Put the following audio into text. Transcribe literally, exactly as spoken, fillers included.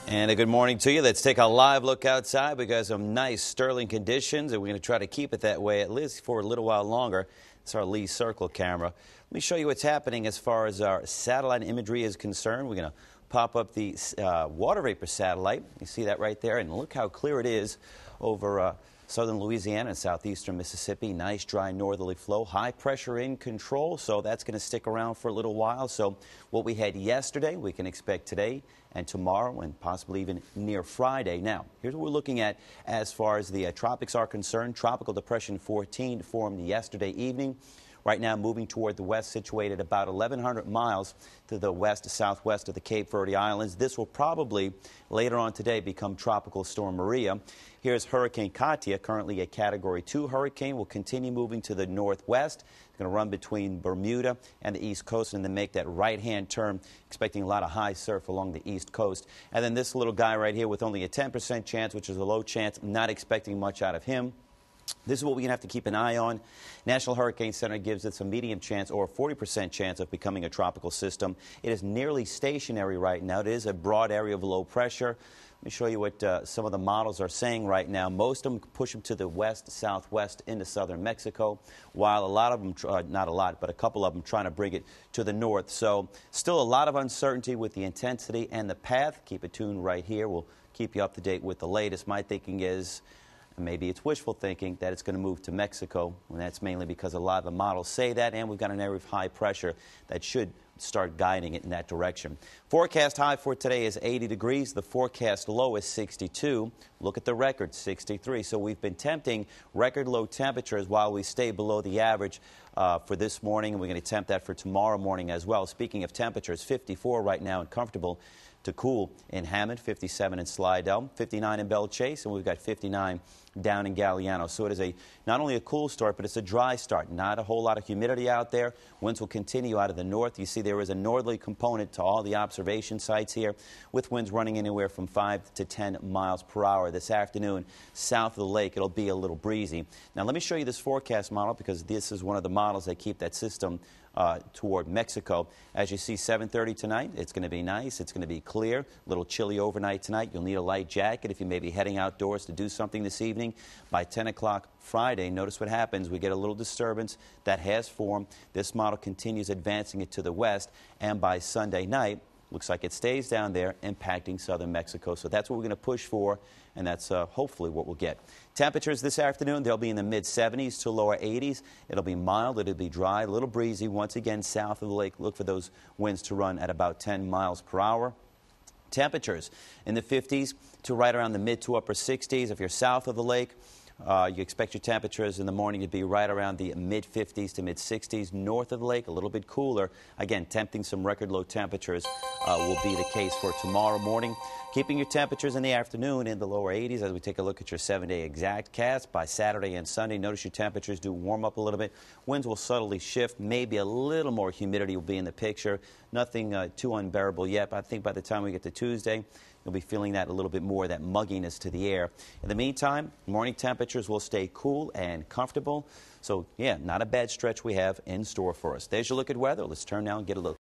And a good morning to you. Let's take a live look outside. We got some nice sterling conditions, and we're going to try to keep it that way at least for a little while longer. It's our Lee Circle camera. Let me show you what's happening as far as our satellite imagery is concerned. We're going to pop up the uh, water vapor satellite. You see that right there, and look how clear it is over uh, southern Louisiana and southeastern Mississippi. Nice dry northerly flow, high pressure in control, so that's going to stick around for a little while. So what we had yesterday, we can expect today and tomorrow and possibly even near Friday. Now, here's what we're looking at as far as the uh, tropics are concerned. Tropical Depression fourteen formed yesterday evening. Right now moving toward the west, situated about eleven hundred miles to the west southwest of the Cape Verde Islands. This will probably later on today become Tropical Storm Maria. Here's Hurricane Katia, currently a Category two hurricane, will continue moving to the northwest. It's going to run between Bermuda and the east coast and then make that right-hand turn, expecting a lot of high surf along the east coast. And then this little guy right here with only a ten percent chance, which is a low chance, not expecting much out of him. This is what we're going to have to keep an eye on. National Hurricane Center gives it a medium chance or a forty percent chance of becoming a tropical system. It is nearly stationary right now. It is a broad area of low pressure. Let me show you what uh, some of the models are saying right now. Most of them push them to the west, southwest into southern Mexico, while a lot of them, uh, not a lot, but a couple of them trying to bring it to the north. So still a lot of uncertainty with the intensity and the path. Keep it tuned right here. We'll keep you up to date with the latest. My thinking is, maybe it's wishful thinking, that it's going to move to Mexico, and that's mainly because a lot of the models say that, and we've got an area of high pressure that should start guiding it in that direction. Forecast high for today is eighty degrees. The forecast low is sixty-two. Look at the record, sixty-three. So we've been tempting record low temperatures while we stay below the average uh, for this morning, and we're going to tempt that for tomorrow morning as well. Speaking of temperatures, fifty-four right now and comfortable to cool in Hammond, fifty-seven in Slidell, fifty-nine in Belle Chase, and we've got fifty-nine down in Galliano. So it is a not only a cool start, but it's a dry start. Not a whole lot of humidity out there. Winds will continue out of the north. You see there is a northerly component to all the observation sites here, with winds running anywhere from five to ten miles per hour. This afternoon, south of the lake, it'll be a little breezy. Now let me show you this forecast model, because this is one of the models that keep that system Uh, toward Mexico. As you see, seven thirty tonight, it's going to be nice. It's going to be clear. A little chilly overnight tonight. You'll need a light jacket if you may be heading outdoors to do something this evening. By ten o'clock Friday, notice what happens. We get a little disturbance that has formed. This model continues advancing it to the west, and by Sunday night, looks like it stays down there, impacting southern Mexico. So that's what we're going to push for, and that's uh, hopefully what we'll get. Temperatures this afternoon, they'll be in the mid seventies to lower eighties. It'll be mild, it'll be dry, a little breezy. Once again, south of the lake, look for those winds to run at about ten miles per hour. Temperatures in the fifties to right around the mid to upper sixties. If you're south of the lake, Uh, you expect your temperatures in the morning to be right around the mid fifties to mid sixties. North of the lake, a little bit cooler. Again, tempting some record low temperatures uh, will be the case for tomorrow morning. Keeping your temperatures in the afternoon in the lower eighties as we take a look at your seven-day exact cast. By Saturday and Sunday, notice your temperatures do warm up a little bit. Winds will subtly shift. Maybe a little more humidity will be in the picture. Nothing uh, too unbearable yet, but I think by the time we get to Tuesday, you'll be feeling that a little bit more, that mugginess to the air. In the meantime, morning temperatures will stay cool and comfortable. So, yeah, not a bad stretch we have in store for us. There's your look at weather. Let's turn now and get a look.